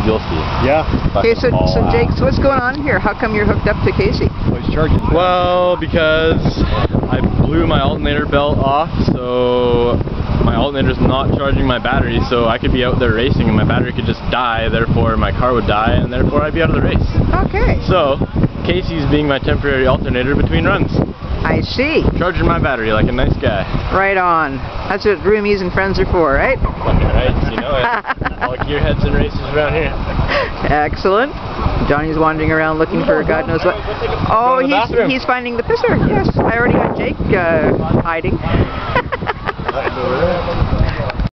you'll see. Yeah. Okay, so Jake, so what's going on here? How come you're hooked up to Casey? Oh, he's charging. Well, because I blew my alternator belt off, so my alternator's not charging my battery, so I could be out there racing and my battery could just die, therefore my car would die, and therefore I'd be out of the race. Okay. So, Casey's being my temporary alternator between runs. I see. Charging my battery like a nice guy. Right on. That's what roomies and friends are for, right? Fucking right, you know it. All gearheads and races around here. Excellent. Johnny's wandering around looking for God knows what. Oh, he's finding the pisser. Yes, I already got Jake hiding. Over there.